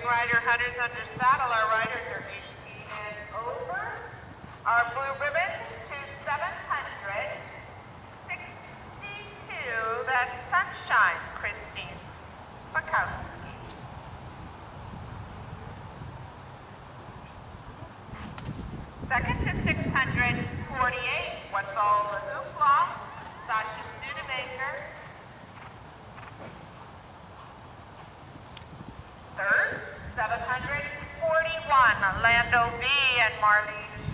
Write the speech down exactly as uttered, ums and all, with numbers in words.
rider hunters under saddle. Our riders are eighteen and over. Our blue ribbon to seven hundred sixty-two. That's Sunshine Christine Bukowski. Second to six hundred forty-eight. What's all the hoopla? Sasha Studebaker. Third, seven hundred forty-one, Lando V and Marlene